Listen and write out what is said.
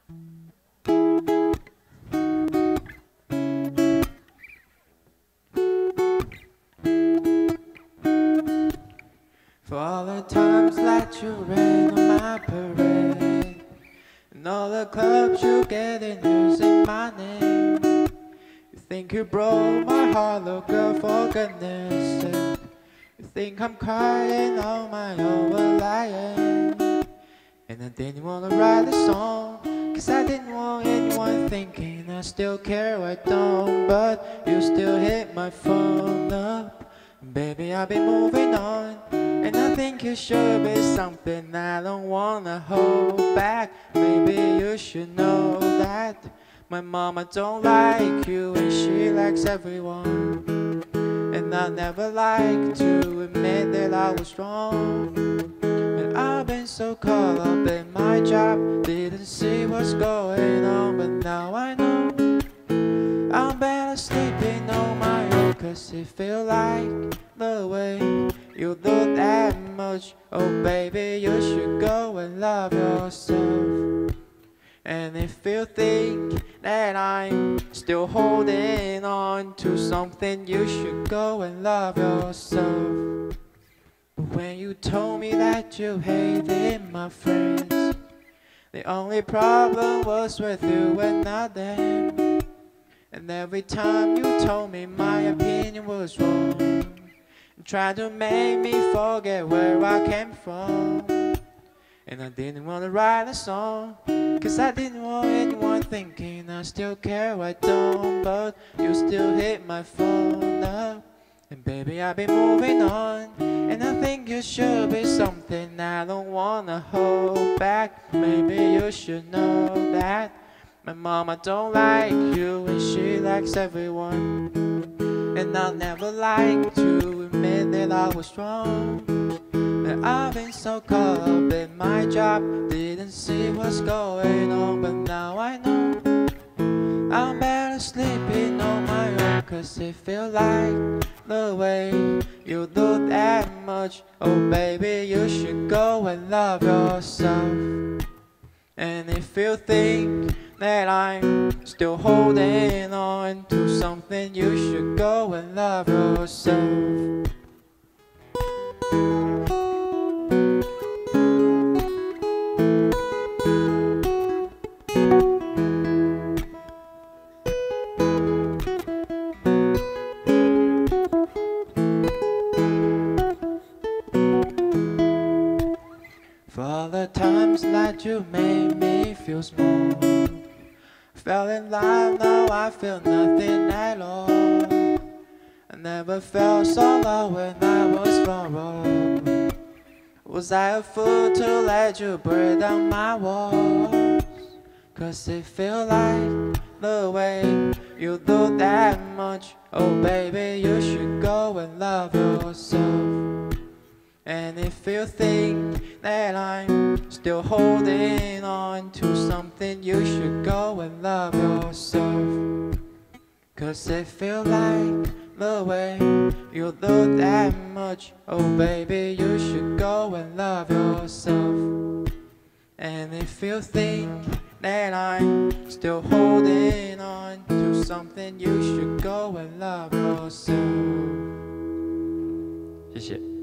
For all the times that you rain on my parade, and all the clubs you get in using my name. You think you broke my heart, little girl, for goodness sake. You think I'm crying on my own, well I am. And I didn't wanna write a song, cause I didn't want anyone thinking I still care, I don't. But you still hit my phone up. Baby, I've been moving on, and I think you should be something I don't wanna hold back. Maybe you should know that my mama don't like you and she likes everyone. And I never like to admit that I was wrong, but I've been so caught up in my job, didn't see what's going on. But now I know I'm better sleeping on my own, cause it feel like the way you do that much. Oh baby, you should go and love yourself. And if you think that I'm still holding on to something, you should go and love yourself. But when you told me that you hated my friends, the only problem was with you and not them. And every time you told me my opinion was wrong, and tried to make me forget where I came from. And I didn't want to write a song, cause I didn't want anyone thinking I still care, I don't. But you still hit my phone up, and baby, I've been moving on, and I think you should be something I don't wanna hold back. Maybe you should know that my mama don't like you and she likes everyone. And I'll never like to admit that I was wrong, but I've been so caught up in my job, didn't see what's going on. But now I know I'm better sleeping on my own, cause it feel like the way you do that much. Oh baby, you should go and love yourself. And if you think that I'm still holding on to something, you should go and love yourself. For all the times that you made me feel small, fell in love, now I feel nothing at all. I never felt so low when I was wrong. Was I a fool to let you break down my walls? Cause it feel like the way you do that much. Oh baby, you should go and love yourself. And if you think that I'm still holding on to something, you should go and love yourself. Cause it feel like the way you do that much. Oh baby, you should go and love yourself. And if you think that I'm still holding on to something, you should go and love yourself. 谢谢。